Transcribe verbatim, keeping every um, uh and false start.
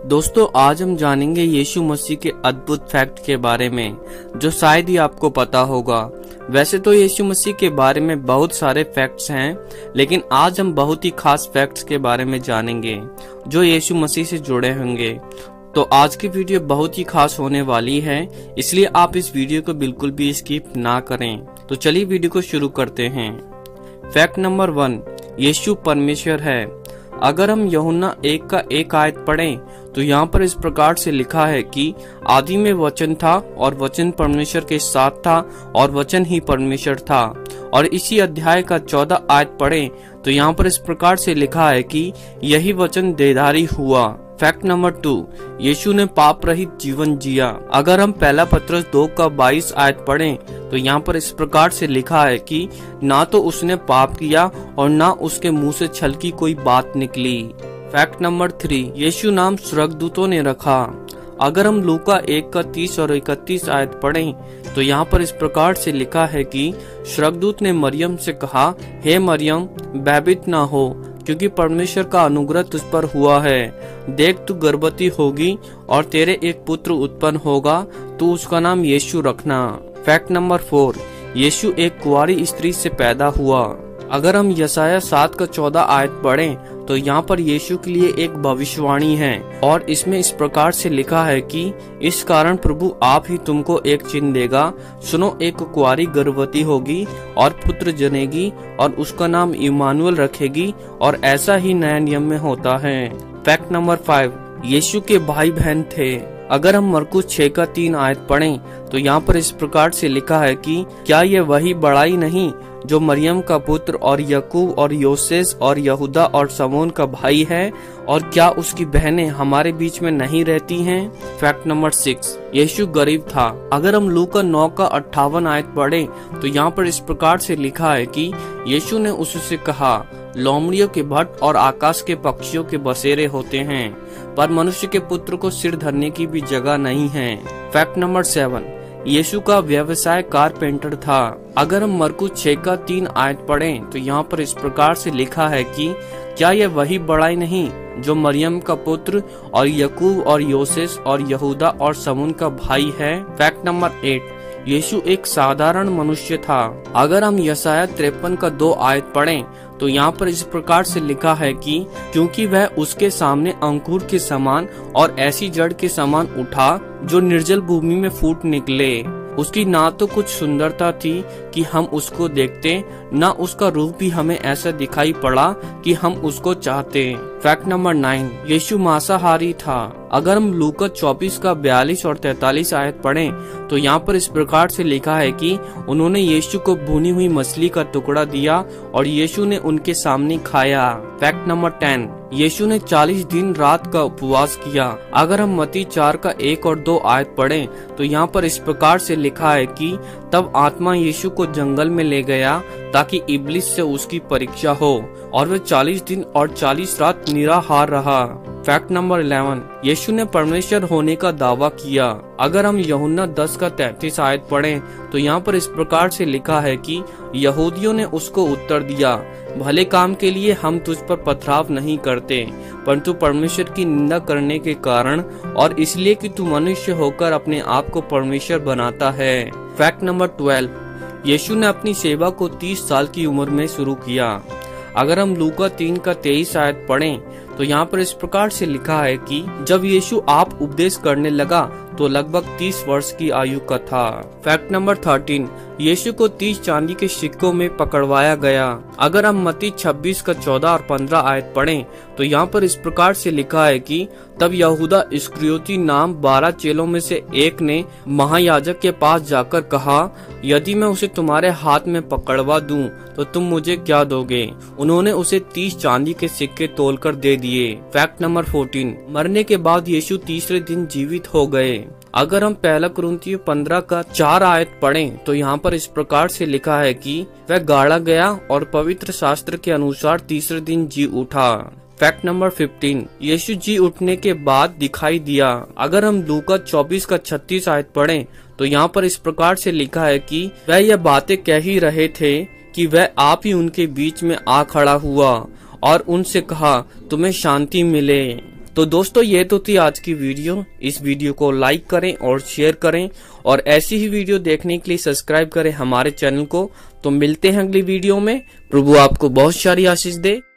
दोस्तों आज हम जानेंगे यीशु मसीह के अद्भुत फैक्ट के बारे में जो शायद ही आपको पता होगा। वैसे तो यीशु मसीह के बारे में बहुत सारे फैक्ट्स हैं, लेकिन आज हम बहुत ही खास फैक्ट्स के बारे में जानेंगे जो यीशु मसीह से जुड़े होंगे। तो आज की वीडियो बहुत ही खास होने वाली है, इसलिए आप इस वीडियो को बिल्कुल भी स्किप ना करें। तो चलिए वीडियो को शुरू करते हैं। फैक्ट नंबर वन, यीशु परमेश्वर है। अगर हम यूहन्ना एक का एक आयत पढ़ें तो यहाँ पर इस प्रकार से लिखा है कि आदि में वचन था और वचन परमेश्वर के साथ था और वचन ही परमेश्वर था। और इसी अध्याय का चौदह आयत पढ़ें तो यहाँ पर इस प्रकार से लिखा है कि यही वचन देहधारी हुआ। फैक्ट नंबर टू, यीशु ने पाप रहित जीवन जिया। अगर हम पहला पत्रस दो का बाईस आयत पढ़ें तो यहाँ पर इस प्रकार से लिखा है कि ना तो उसने पाप किया और ना उसके मुंह से छल की कोई बात निकली। फैक्ट नंबर थ्री, यीशु नाम स्वर्गदूतों ने रखा। अगर हम लूका एक का तीस और इकतीस आयत पढ़ें तो यहाँ पर इस प्रकार से लिखा है कि स्वर्गदूत ने मरियम से कहा, हे मरियम, भयभीत ना हो, क्योंकि परमेश्वर का अनुग्रह तुझ पर हुआ है। देख, तू गर्भवती होगी और तेरे एक पुत्र उत्पन्न होगा, तू उसका नाम यीशु रखना। फैक्ट नंबर फोर, यीशु एक कुंवारी स्त्री से पैदा हुआ। अगर हम यशाया सात का चौदह आयत पढ़ें तो यहाँ पर यीशु के लिए एक भविष्यवाणी है और इसमें इस प्रकार से लिखा है कि इस कारण प्रभु आप ही तुमको एक चिन्ह देगा। सुनो, एक कुंवारी गर्भवती होगी और पुत्र जनेगी और उसका नाम इम्मानुएल रखेगी, और ऐसा ही नया नियम में होता है। फैक्ट नंबर फाइव, यीशु के भाई बहन थे। अगर हम मरकुस छह का तीन आयत पढ़ें तो यहाँ पर इस प्रकार से लिखा है कि क्या ये वही बड़ाई नहीं जो मरियम का पुत्र और यकूब और योसेस और यहूदा और समोन का भाई है, और क्या उसकी बहनें हमारे बीच में नहीं रहती हैं? फैक्ट नंबर सिक्स, यीशु गरीब था। अगर हम लूका नौ का अट्ठावन आयत पढ़ें तो यहाँ पर इस प्रकार से लिखा है कि यीशु ने उससे कहा, लोमड़ियों के भट्ट और आकाश के पक्षियों के बसेरे होते हैं, पर मनुष्य के पुत्र को सिर धरने की भी जगह नहीं है। फैक्ट नंबर सेवन, यीशु का व्यवसाय कारपेंटर था। अगर हम मरकुस छह का तीन आयत पढ़ें तो यहाँ पर इस प्रकार से लिखा है कि क्या यह वही बड़ाई नहीं जो मरियम का पुत्र और यकूब और योसेस और यहूदा और समून का भाई है। फैक्ट नंबर एट, यीशु एक साधारण मनुष्य था। अगर हम यशाया तिरपन का दो आयत पढ़ें तो यहाँ पर इस प्रकार से लिखा है कि क्योंकि वह उसके सामने अंकुर के समान और ऐसी जड़ के समान उठा जो निर्जल भूमि में फूट निकले। उसकी ना तो कुछ सुंदरता थी कि हम उसको देखते, ना उसका रूप भी हमें ऐसा दिखाई पड़ा कि हम उसको चाहते। फैक्ट नंबर नाइन, यीशु मांसाहारी था। अगर हम लूका चौबीस का बयालीस और तैतालीस आयत पढ़ें तो यहाँ पर इस प्रकार से लिखा है कि उन्होंने यीशु को भुनी हुई मछली का टुकड़ा दिया और यीशु ने उनके सामने खाया। फैक्ट नंबर टेन, यीशु ने चालीस दिन रात का उपवास किया। अगर हम मत्ती चार का एक और दो आयत पढ़ें तो यहाँ पर इस प्रकार से लिखा है कि तब आत्मा यीशु को जंगल में ले गया ताकि इब्लिस से उसकी परीक्षा हो, और वह चालीस दिन और चालीस रात निराहार रहा। फैक्ट नंबर इलेवन, यीशु ने परमेश्वर होने का दावा किया। अगर हम यूहन्ना दस का तैंतीस आयत पढ़ें तो यहाँ पर इस प्रकार से लिखा है कि यहूदियों ने उसको उत्तर दिया, भले काम के लिए हम तुझ पर पथराव नहीं करते, परंतु परमेश्वर की निंदा करने के कारण और इसलिए कि तू मनुष्य होकर अपने आप को परमेश्वर बनाता है। फैक्ट नंबर ट्वेल्व, यीशु ने अपनी सेवा को तीस साल की उम्र में शुरू किया। अगर हम लूका तीन का तेईस आयत पढ़ें तो यहाँ पर इस प्रकार से लिखा है कि जब यीशु आप उपदेश करने लगा तो लगभग तीस वर्ष की आयु का था। फैक्ट नंबर थर्टीन, यीशु को तीस चांदी के सिक्कों में पकड़वाया गया। अगर हम मत्ती छब्बीस का चौदह और पंद्रह आयत पढ़ें तो यहाँ पर इस प्रकार से लिखा है कि तब यहूदा इस्करियोती नाम बारह चेलों में से एक ने महायाजक के पास जाकर कहा, यदि मैं उसे तुम्हारे हाथ में पकड़वा दूं तो तुम मुझे क्या दोगे? उन्होंने उसे तीस चांदी के सिक्के तोलकर दे दिए। फैक्ट नंबर फोर्टीन, मरने के बाद यीशु तीसरे दिन जीवित हो गए। अगर हम पहला कुरिन्थियों पंद्रह का चार आयत पढ़ें तो यहाँ पर इस प्रकार से लिखा है कि वह गाड़ा गया और पवित्र शास्त्र के अनुसार तीसरे दिन जी उठा। Fact number fifteen, Yeshu ji उठने के बाद दिखाई दिया। अगर हम लूका चौबीस का छत्तीस आयत पढ़ें तो यहाँ पर इस प्रकार से लिखा है कि वह यह बातें कह ही रहे थे कि वह आप ही उनके बीच में आ खड़ा हुआ और उनसे कहा, तुम्हें शांति मिले। तो दोस्तों ये तो थी आज की वीडियो। इस वीडियो को लाइक करें और शेयर करें और ऐसी ही वीडियो देखने के लिए सब्सक्राइब करें हमारे चैनल को। तो मिलते हैं अगली वीडियो में। प्रभु आपको बहुत सारी आशीष दे।